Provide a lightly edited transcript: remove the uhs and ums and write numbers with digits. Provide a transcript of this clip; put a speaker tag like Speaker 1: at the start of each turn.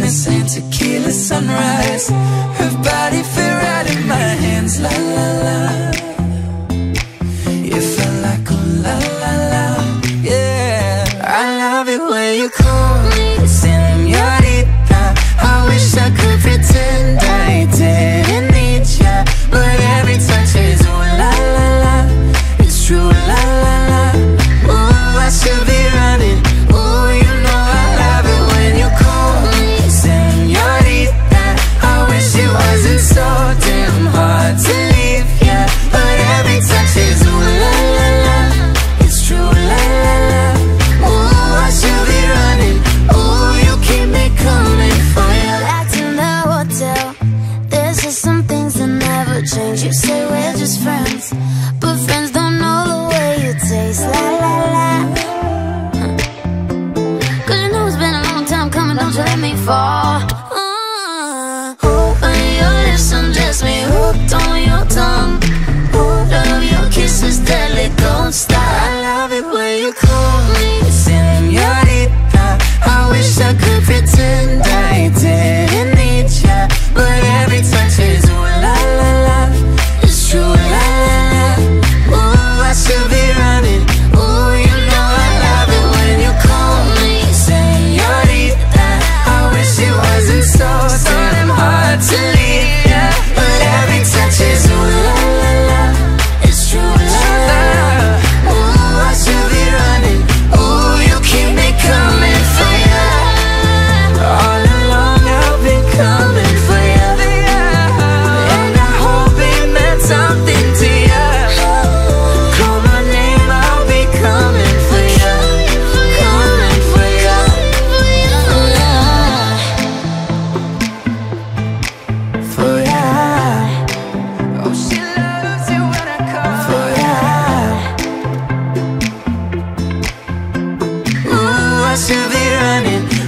Speaker 1: promise and tequila sunrise. Her body fit right in my hands, la la la. You felt like oh la la la, yeah. I love it when you call me Señorita. I wish I could pretend I didn't need ya, but every touch is ooh la la la. It's true la la la. Ooh, I should be running. Ooh, you know I love it when you call me Señorita. I wish it wasn't so damn hard to leave ya, but every touch is ooh la la la. It's true la la la. Ooh, I should be running. Ooh, you keep me coming for ya.
Speaker 2: Back in the hotel, there's just some things that never change. You say we're just friends, but friends don't know the way you taste, la la la. Cause you know it's been a long time coming, don't you let me fall. When your lips undress me, hooked on your tongue. Love your kisses, deadly, don't stop.
Speaker 1: I love it when you call me Señorita. I wish I could pretend I didn't need ya, but every touch is ooh la la la. It's true la la la. Ooh, I should be running. Ooh, you know I love it when you call me Señorita. I wish it wasn't so damn hard to leave ya, but every touch is ooh la la la. It's true la la la. Ooh, I should be running. Ooh, you keep me coming for ya. All along I've been coming for ya, and I hope it meant something to ya. Call my name, I'll be coming for ya, coming for ya. For ya. Oh, she loves it when I call for ya. Ooh, I should be running.